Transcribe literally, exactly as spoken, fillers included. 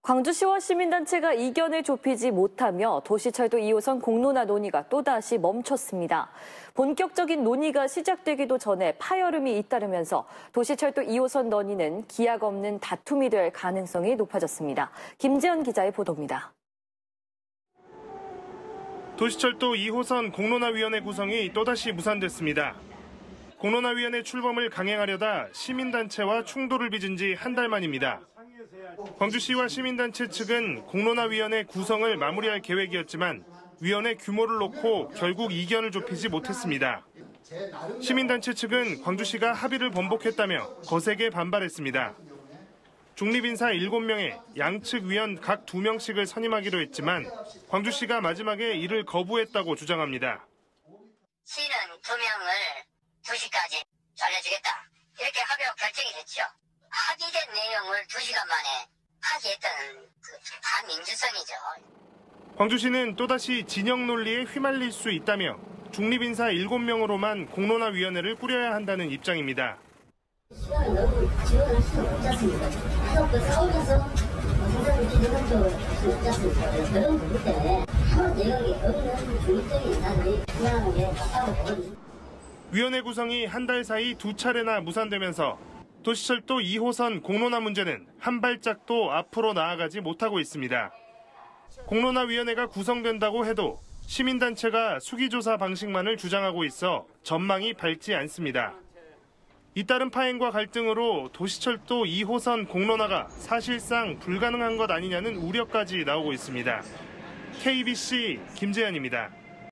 광주시와 시민단체가 이견을 좁히지 못하며 도시철도 이 호선 공론화 논의가 또다시 멈췄습니다. 본격적인 논의가 시작되기도 전에 파열음이 잇따르면서 도시철도 이 호선 논의는 기약 없는 다툼이 될 가능성이 높아졌습니다. 김재현 기자의 보도입니다. 도시철도 이 호선 공론화위원회 구성이 또다시 무산됐습니다. 공론화위원회 출범을 강행하려다 시민단체와 충돌을 빚은 지 한 달 만입니다. 광주시와 시민단체 측은 공론화위원회 구성을 마무리할 계획이었지만 위원회 규모를 놓고 결국 이견을 좁히지 못했습니다. 시민단체 측은 광주시가 합의를 번복했다며 거세게 반발했습니다. 중립인사 일곱 명에 양측 위원 각 두 명씩을 선임하기로 했지만 광주시가 마지막에 이를 거부했다고 주장합니다. 시는 두 명을 두 시까지 잘려주겠다. 이렇게 합의가 결정이 됐죠. 합의된 내용을 두 시간 만에 파기했던 그 반민주성이죠. 광주시는 또다시 진영 논리에 휘말릴 수 있다며 중립인사 일곱 명으로만 공론화위원회를 꾸려야 한다는 입장입니다. 시간을 너무 지원할 수는 없지 않습니까? 계속 그 싸우면서 생산을 진행하려고 할수 없지 않습니까? 그런 부분 때문에 아무 내용이 없는 중립적인 인사들이 주장하는 게 맞다고 보거든요. 위원회 구성이 한 달 사이 두 차례나 무산되면서 도시철도 이 호선 공론화 문제는 한 발짝도 앞으로 나아가지 못하고 있습니다. 공론화위원회가 구성된다고 해도 시민단체가 수기조사 방식만을 주장하고 있어 전망이 밝지 않습니다. 잇따른 파행과 갈등으로 도시철도 이 호선 공론화가 사실상 불가능한 것 아니냐는 우려까지 나오고 있습니다. 케이비씨 김재현입니다.